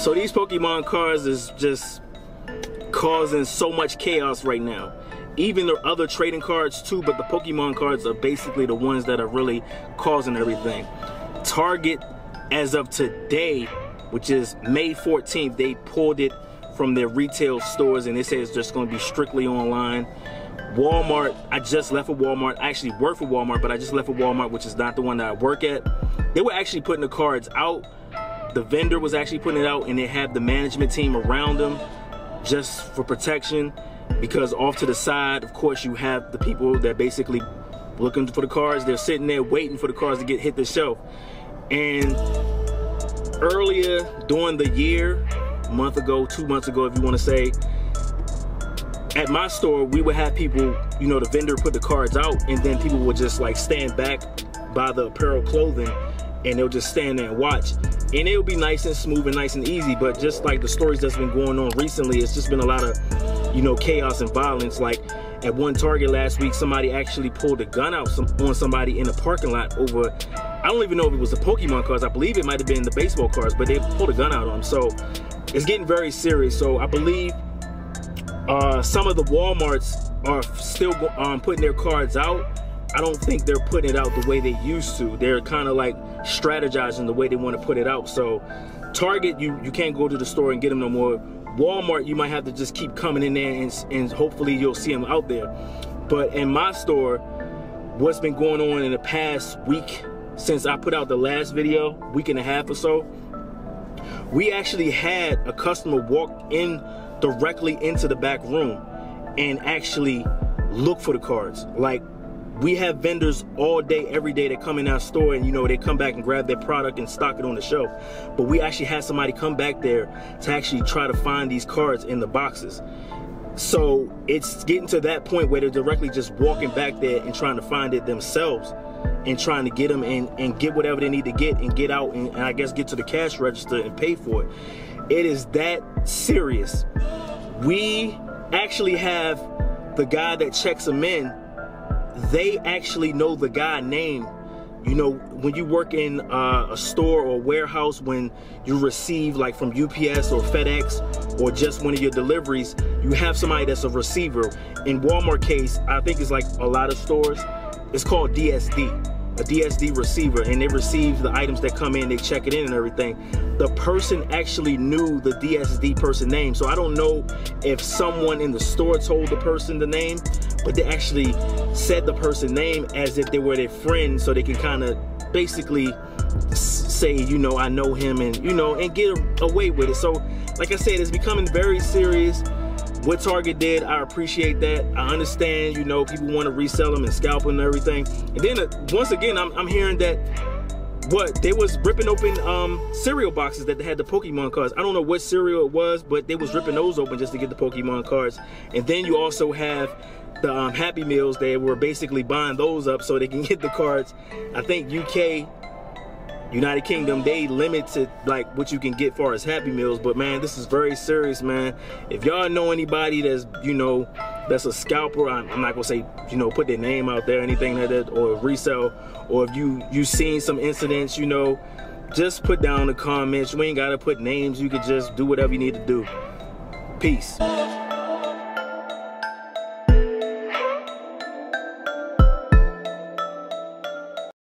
So these Pokemon cards is just causing so much chaos right now. Even the other trading cards too, but the Pokemon cards are basically the ones that are really causing everything. Target, as of today, which is May 14th, they pulled it from their retail stores and they say it's just going to be strictly online. Walmart, I just left for Walmart. I actually work for Walmart, but I just left for Walmart, which is not the one that I work at. They were actually putting the cards out. The vendor was actually putting it out, and they have the management team around them just for protection, because off to the side, of course, you have the people that basically looking for the cards. They're sitting there waiting for the cards to hit the shelf. And earlier during the year, a month ago, 2 months ago, if you want to say, at my store, we would have people, you know, the vendor put the cards out, and then people would just like stand back by the apparel clothing, and they'll just stand there and watch. And it'll be nice and smooth and nice and easy, but just like the stories that's been going on recently, it's just been a lot of, you know, chaos and violence. Like at one Target last week, somebody actually pulled a gun out on somebody in the parking lot over, I don't even know if it was the Pokemon cards, I believe it might have been the baseball cards, but they pulled a gun out on them. So it's getting very serious. So I believe some of the Walmarts are still putting their cards out. I don't think they're putting it out the way they used to. They're kind of like strategizing the way they want to put it out. So Target, you can't go to the store and get them no more. Walmart, you might have to just keep coming in there and hopefully you'll see them out there. But in my store, what's been going on in the past week since I put out the last video, week and a half or so, we actually had a customer walk in directly into the back room and actually look for the cards. Like, we have vendors all day, every day that come in our store, and you know, they come back and grab their product and stock it on the shelf. But we actually had somebody come back there to actually try to find these cards in the boxes. So it's getting to that point where they're directly just walking back there and trying to find it themselves and trying to get them and get whatever they need to get and get out and I guess get to the cash register and pay for it. It is that serious. We actually have the guy that checks them in. They actually know the guy name. You know, when you work in a store or warehouse, when you receive like from UPS or FedEx or just one of your deliveries, you have somebody that's a receiver. In Walmart case, I think it's like a lot of stores, it's called DSD, a DSD receiver, and they receive the items that come in, they check it in and everything. The person actually knew the DSD person name. So I don't know if someone in the store told the person the name, but they actually said the person name as if they were their friend, so they can kind of basically say, you know, I know him, and you know, and get away with it. So like I said, it's becoming very serious. What Target did, I appreciate that. I understand, you know, people want to resell them and scalp them and everything. And then once again, I'm hearing that they was ripping open cereal boxes that had the Pokemon cards. I don't know what cereal it was, but they was ripping those open just to get the Pokemon cards. And then you also have the Happy Meals. They were basically buying those up so they can get the cards. I think UK, United Kingdom, they limited like what you can get far as Happy Meals. But man, this is very serious, man. If y'all know anybody that's, you know, that's a scalper, I'm not gonna say, you know, put their name out there, anything like that, or resell, or if you seen some incidents, you know, just put down in the comments. You ain't gotta put names, you could just do whatever you need to do. Peace.